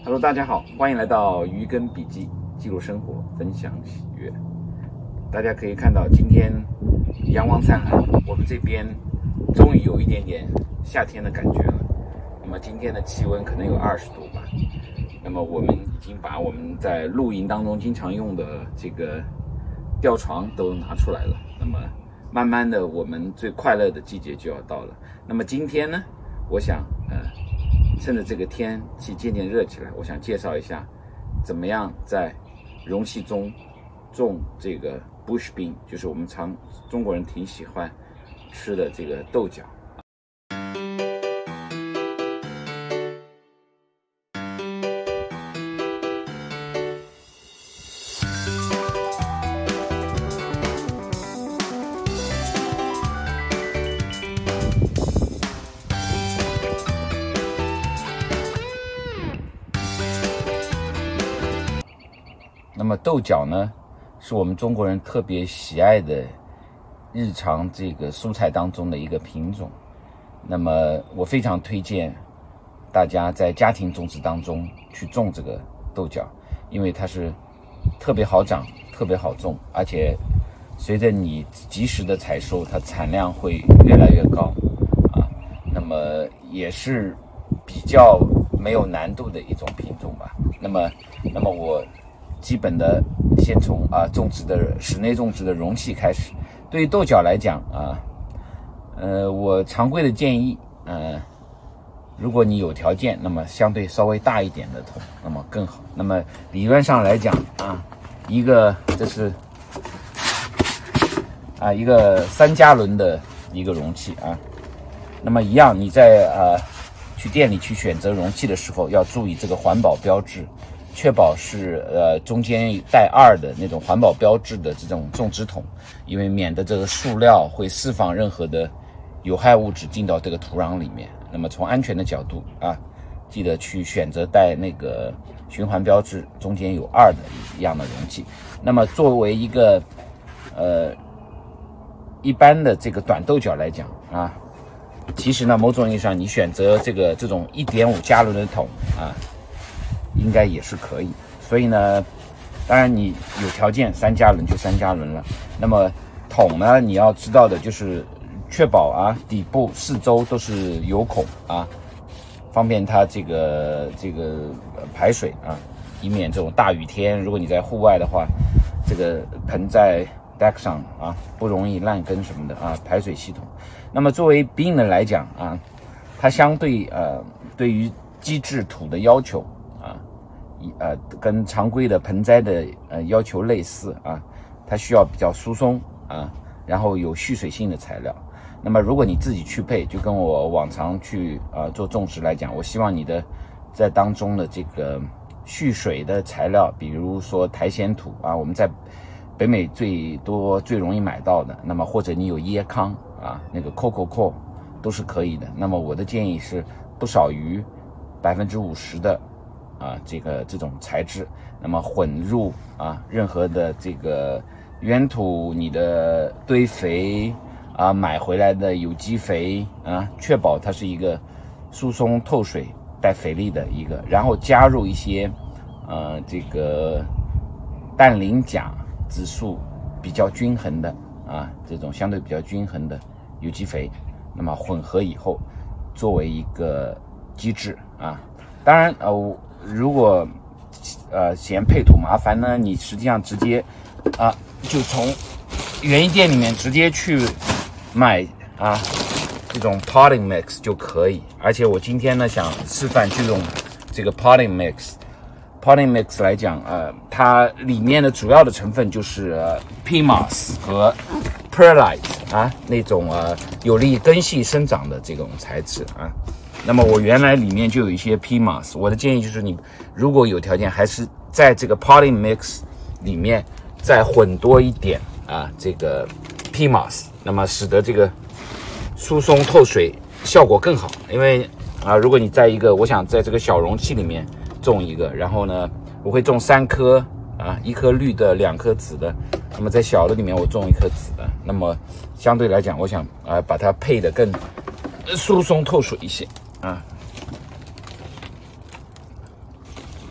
Hello， 大家好，欢迎来到鱼耕笔记，记录生活，分享喜悦。大家可以看到，今天阳光灿烂，我们这边终于有一点点夏天的感觉了。那么今天的气温可能有20度吧。那么我们已经把我们在露营当中经常用的这个吊床都拿出来了。那么慢慢的，我们最快乐的季节就要到了。那么今天呢，我想趁着这个天气渐渐热起来，我想介绍一下怎么样在容器中种这个 bush bean， 就是我们中国人挺喜欢吃的这个豆角。那么豆角呢，是我们中国人特别喜爱的日常这个蔬菜当中的一个品种。那么我非常推荐大家在家庭种植当中去种这个豆角，因为它是特别好长、特别好种，而且随着你及时的采收，它产量会越来越高啊。那么也是比较没有难度的一种品种吧。那么我基本的先从种植的室内种植的容器开始。对于豆角来讲我常规的建议如果你有条件，那么相对稍微大一点的桶，那么更好。那么理论上来讲这是一个3加仑的一个容器那么一样，你在去店里去选择容器的时候，要注意这个环保标志。确保是中间带2的那种环保标志的这种种植桶，因为免得这个塑料会释放任何的有害物质进到这个土壤里面。那么从安全的角度记得去选择带那个循环标志中间有2的一样的容器。那么作为一个一般的这个短豆角来讲其实呢某种意义上你选择这种1.5加仑的桶应该也是可以。所以呢，当然你有条件3加仑就3加仑了。那么桶呢，你要知道的就是确保底部4周都是有孔方便它这个排水以免这种大雨天，如果你在户外的话，这个盆在 deck 上不容易烂根什么的排水系统。那么作为 bean 来讲它相对对于基质土的要求跟常规的盆栽的要求类似它需要比较疏松然后有蓄水性的材料。那么如果你自己去配，就跟我往常去做种植来讲，我希望你的在当中的这个蓄水的材料，比如说苔藓土我们在北美最容易买到的，那么或者你有椰糠那个 coco coir 都是可以的。那么我的建议是不少于50%的这种材质，那么混入任何的这个原土，你的堆肥买回来的有机肥确保它是一个疏松透水带肥力的一个，然后加入一些这个氮磷钾指数比较均衡的这种相对比较均衡的有机肥，那么混合以后作为一个基质当然如果嫌配土麻烦呢，你实际上直接就从园艺店里面直接去买这种 potting mix 就可以。而且我今天呢想示范就用这个 potting mix 来讲它里面的主要的成分就是peat moss 和 perlite 那种有利根系生长的这种材质那么我原来里面就有一些 peat moss， 我的建议就是你如果有条件，还是在这个 potting mix 里面再混多一点这个 peat moss， 那么使得这个疏松透水效果更好。因为如果你在我想在这个小容器里面种一个，然后呢我会种3颗1颗绿的2颗紫的，那么在小的里面我种1颗紫的，那么相对来讲我想把它配得更疏松透水一些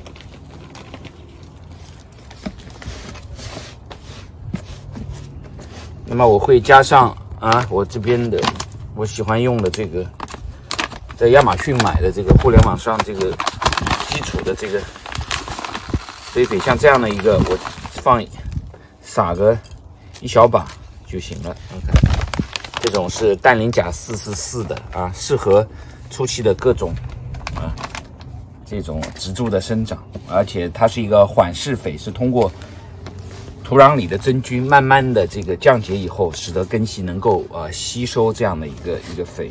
那么我会加上我这边的我喜欢用的这个，在亚马逊买的这个互联网上这个基础的这个飞匪，像这样的一个，我撒个一小把就行了。OK， 这种是氮磷钾444的适合初期的各种这种植株的生长，而且它是一个缓释肥，是通过土壤里的真菌慢慢的这个降解以后，使得根系能够吸收这样的一个肥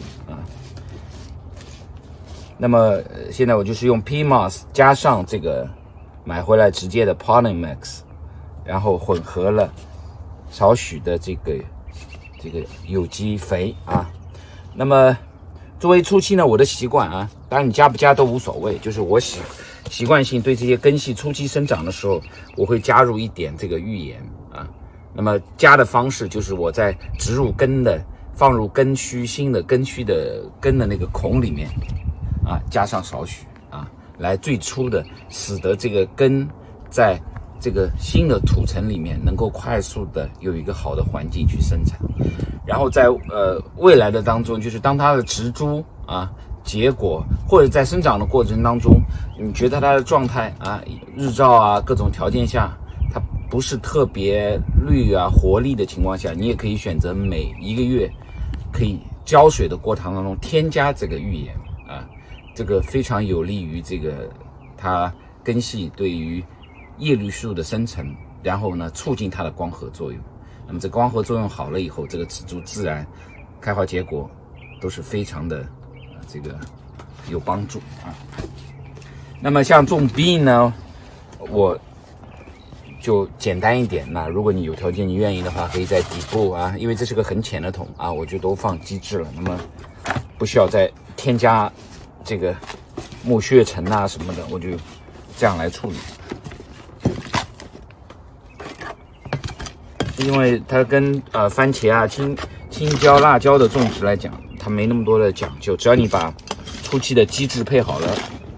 那么现在我就是用 PMOS 加上这个买回来直接的 Polymax， 然后混合了少许的这个有机肥那么作为初期呢，我的习惯当然你加不加都无所谓，就是我习惯性对这些根系初期生长的时候，我会加入一点这个浴盐那么加的方式就是我在植入根的放入根须新的根须的根的那个孔里面加上少许来最初的使得这个根在这个新的土层里面能够快速的有一个好的环境去生产，然后在未来的当中，就是当它的植株结果或者在生长的过程当中，你觉得它的状态日照各种条件下，它不是特别绿活力的情况下，你也可以选择每1个月可以浇水的过程当中添加这个浴盐这个非常有利于这个它根系对于叶绿素的生成，然后呢促进它的光合作用。那么这光合作用好了以后，这个植株自然开花结果都是非常的这个有帮助那么像种 bean 呢，我就简单一点。那如果你有条件，你愿意的话，可以在底部因为这是个很浅的桶我就都放基质了，那么不需要再添加这个木屑尘什么的，我就这样来处理。因为它跟番茄青椒、辣椒的种植来讲，它没那么多的讲究，只要你把初期的基质配好了，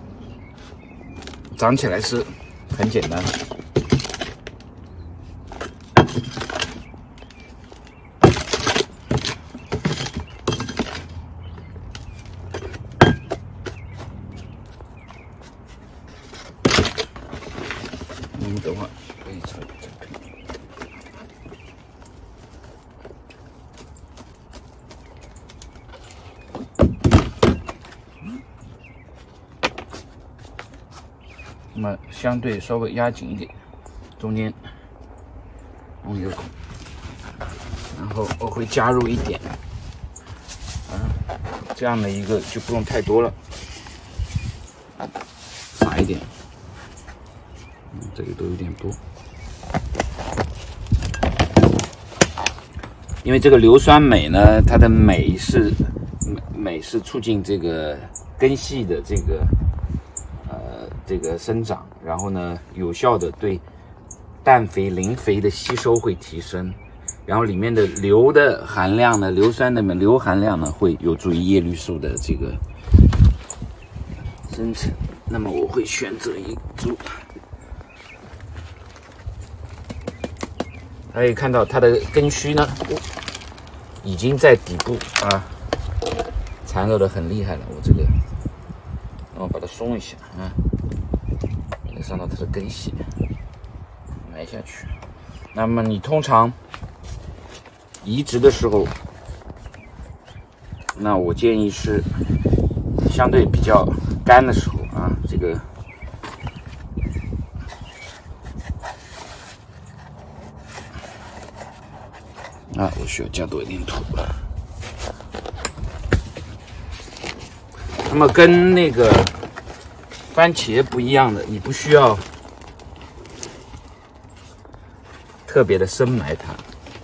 长起来是很简单的。我们等会儿可以再配。那么相对稍微压紧一点，中间弄一个孔，然后我会加入一点这样的一个就不用太多了，撒一点，这个都有点多，因为这个硫酸镁呢，它的镁是促进这个根系的这个生长，然后呢，有效的对氮肥、磷肥的吸收会提升，然后里面的硫的含量呢，硫酸的硫含量呢，会有助于叶绿素的这个生成。那么我会选择一株，大家可以看到它的根须呢，已经在底部缠绕的很厉害了。我这个，然后把它松一下上到它的根系埋下去。那么你通常移植的时候，那我建议是相对比较干的时候这个我需要加多一点土。那么跟那个番茄不一样的，你不需要特别的深埋它。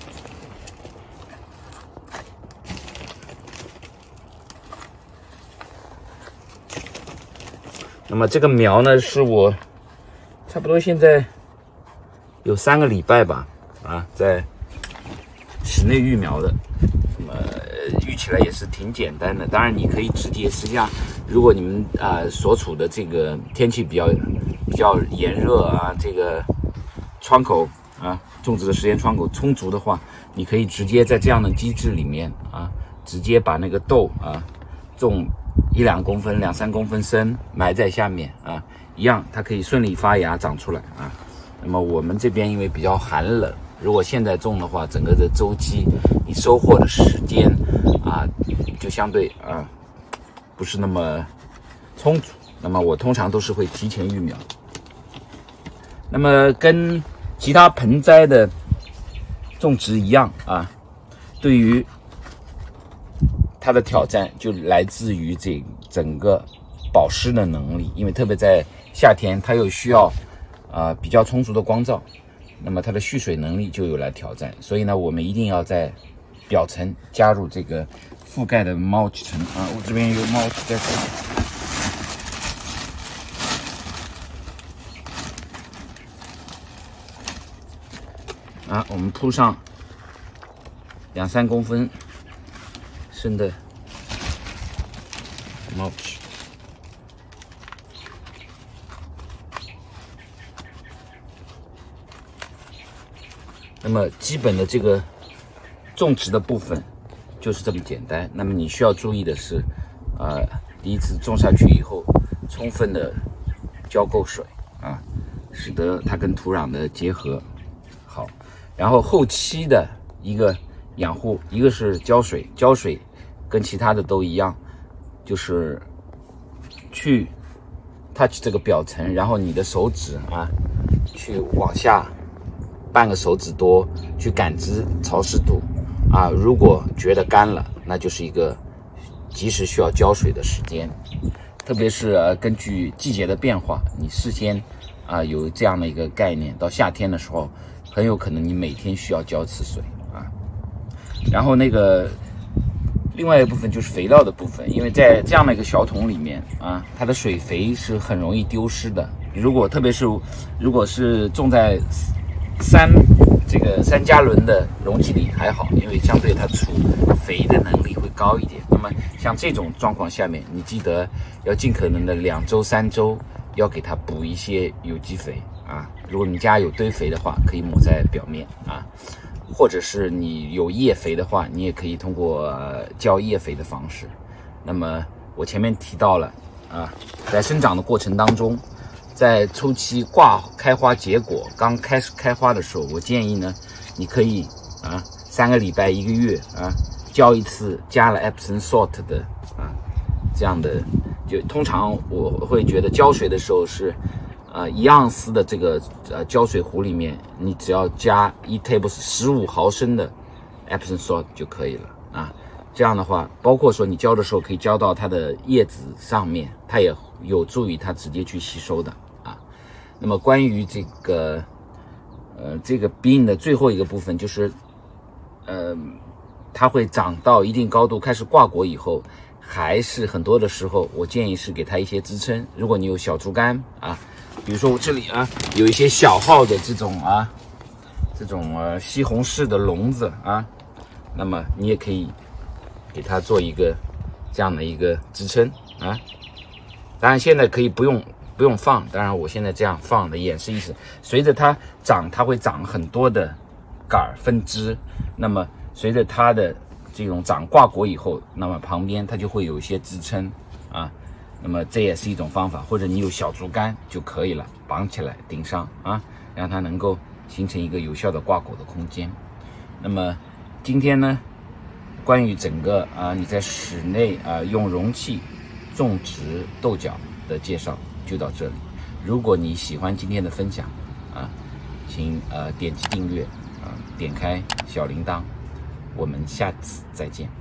那么这个苗呢，是我差不多现在有3个礼拜吧，在室内育苗的。那么育起来也是挺简单的。当然你可以直接，实际上如果你们所处的这个天气比较炎热这个窗口种植的时间窗口充足的话，你可以直接在这样的机制里面直接把那个豆种1-2公分、2-3公分深，埋在下面一样它可以顺利发芽长出来那么我们这边因为比较寒冷，如果现在种的话，整个的周期，你收获的时间就相对不是那么充足。那么我通常都是会提前育苗。那么跟其他盆栽的种植一样对于它的挑战就来自于这整个保湿的能力，因为特别在夏天，它又需要比较充足的光照，那么它的蓄水能力就有来挑战。所以呢，我们一定要在表层加入这个覆盖的 mulch 层我这边有 mulch 在这里。我们铺上2-3公分深的 mulch。那么基本的这个种植的部分就是这么简单。那么你需要注意的是，第一次种下去以后，充分的浇够水使得它跟土壤的结合好。然后后期的一个养护，一个是浇水，浇水跟其他的都一样，就是去 touch 这个表层，然后你的手指去往下半个手指多去感知潮湿度如果觉得干了，那就是一个及时需要浇水的时间。特别是根据季节的变化，你事先有这样的一个概念，到夏天的时候很有可能你每天需要浇次水然后那个另外一部分就是肥料的部分，因为在这样的一个小桶里面它的水肥是很容易丢失的。特别是如果是种在3加仑的容器里还好，因为相对它储肥的能力会高一点。那么像这种状况下面，你记得要尽可能的2周3周要给它补一些有机肥如果你家有堆肥的话，可以抹在表面或者是你有叶肥的话，你也可以通过浇叶肥的方式。那么我前面提到了在生长的过程当中，在初期开花结果刚开始开花的时候，我建议呢，你可以3个礼拜1个月浇一次加了 Epsom salt 的这样的，就通常我会觉得浇水的时候是1盎司的这个浇水壶里面，你只要加15毫升的 Epsom salt 就可以了这样的话，包括说你浇的时候可以浇到它的叶子上面，它也有助于它直接去吸收的那么关于这个bean 的最后一个部分，就是它会长到一定高度开始挂果以后，还是很多的时候我建议是给它一些支撑。如果你有小竹竿比如说我这里有一些小号的这种西红柿的笼子那么你也可以给它做一个这样的一个支撑当然现在可以不用放，当然我现在这样放的也是意思，随着它长，它会长很多的杆分支，那么随着它的这种长挂果以后，那么旁边它就会有一些支撑那么这也是一种方法，或者你有小竹竿就可以了，绑起来顶上让它能够形成一个有效的挂果的空间。那么今天呢，关于整个你在室内用容器种植豆角的介绍就到这里。如果你喜欢今天的分享请点击订阅点开小铃铛，我们下次再见。